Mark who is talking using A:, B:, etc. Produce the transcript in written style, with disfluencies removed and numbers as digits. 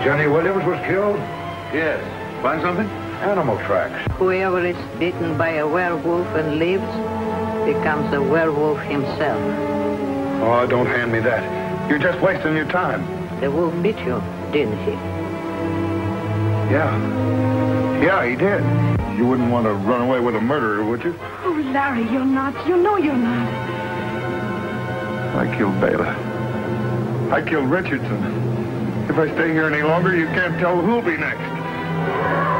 A: Johnny Williams was killed?
B: Yes. Find something?
A: Animal tracks.
C: Whoever is bitten by a werewolf and lives becomes a werewolf himself.
A: Oh, don't hand me that. You're just wasting your time.
C: The wolf bit you, didn't he?
A: Yeah, he did. You wouldn't want to run away with a murderer, would you?
D: Oh, Larry, you're not. You know you're not.
A: I killed Bela. I killed Richardson. If I stay here any longer, you can't tell who'll be next.